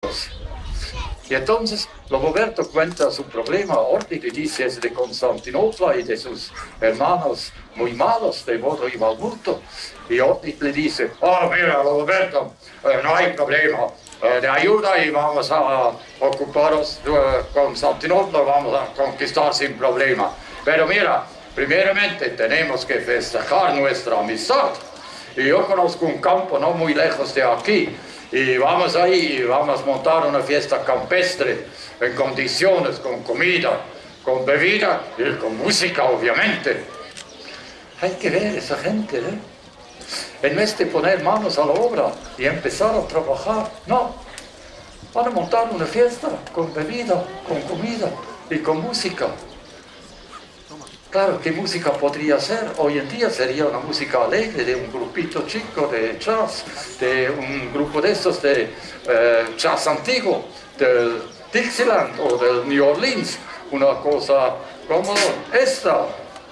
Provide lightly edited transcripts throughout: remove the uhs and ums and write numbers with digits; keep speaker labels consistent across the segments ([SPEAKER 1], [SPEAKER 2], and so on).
[SPEAKER 1] amigos. Y entonces Loboberto cuenta su problema a Orti, le dice es de Constantinopla y de sus hermanos muy malos, de Bodo y Valburto. Y Orti le dice, oh mira Loboberto, no hay problema, de ayuda y vamos a ocuparos Constantinopla, vamos a conquistar sin problema. Pero mira, primeramente tenemos que festejar nuestra amistad. Y yo conozco un campo no muy lejos de aquí. Y vamos ahí y vamos a montar una fiesta campestre en condiciones, con comida, con bebida y con música, obviamente. Hay que ver esa gente, ¿eh? En vez de poner manos a la obra y empezar a trabajar, no. Van a montar una fiesta con bebida, con comida y con música. Claro, ¿qué música podría ser? Hoy en día sería una música alegre de un grupito chico de jazz, de un grupo de estos de jazz antiguo, del Dixieland o del New Orleans, una cosa como esta.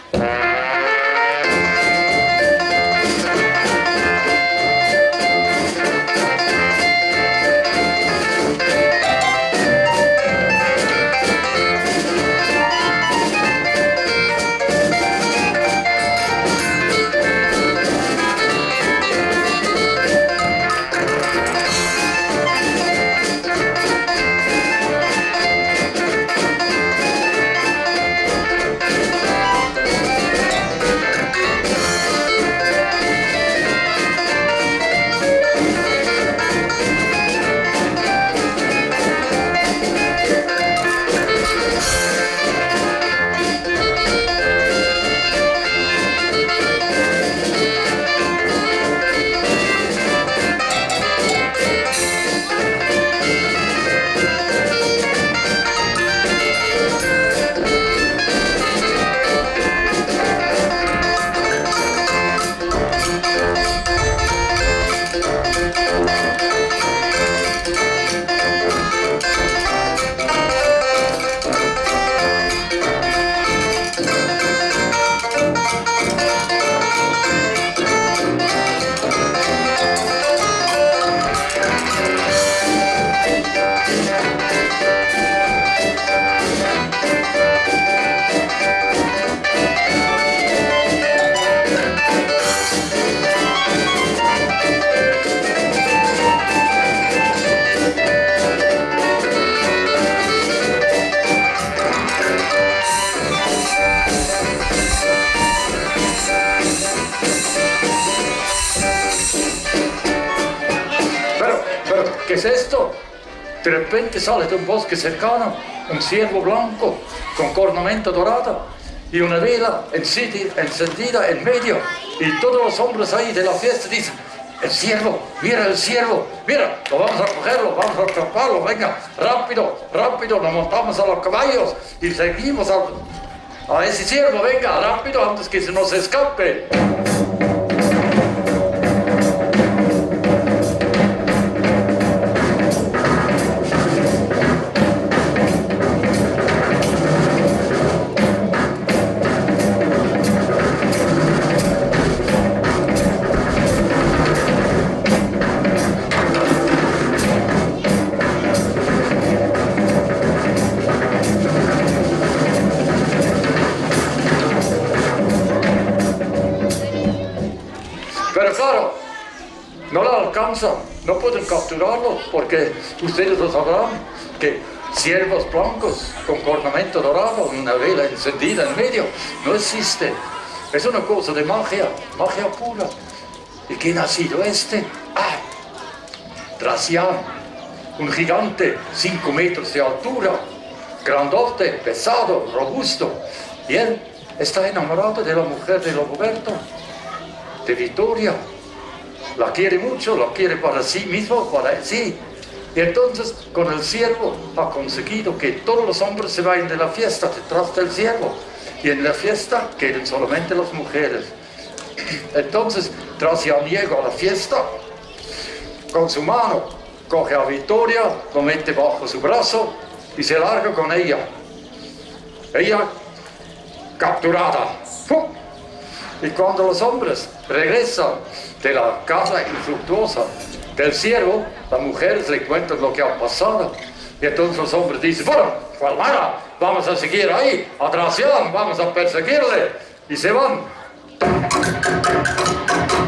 [SPEAKER 1] ¿Qué es esto? De repente sale de un bosque cercano un ciervo blanco con cornamenta dorada y una vela encendida en medio. Y todos los hombres ahí de la fiesta dicen, el ciervo, mira, lo vamos a cogerlo, vamos a atraparlo, venga, rápido, rápido, nos montamos a los caballos y seguimos a ese ciervo, venga, rápido, antes que se nos escape. Pero claro, no la alcanzan, no pueden capturarlo porque ustedes lo sabrán que ciervos blancos con cornamento dorado, una vela encendida en medio, no existe. Es una cosa de magia, magia pura. ¿Y quién ha sido este? ¡Ah! Traciano, un gigante, 5 metros de altura, grandote, pesado, robusto. Y él está enamorado de la mujer de Loboberto, de Vittoria. La quiere mucho, la quiere para sí mismo, para sí. Y entonces con el ciervo ha conseguido que todos los hombres se vayan de la fiesta detrás del ciervo. Y en la fiesta queden solamente las mujeres. Entonces Traciano llega a la fiesta, con su mano coge a Vittoria, lo mete bajo su brazo y se larga con ella. Ella capturada. ¡Pum! Y cuando los hombres regresan de la casa infructuosa del cielo, las mujeres le cuentan lo que ha pasado. Y entonces los hombres dicen, bueno, pues nada, vamos a seguir ahí, atracción, vamos a perseguirle. Y se van.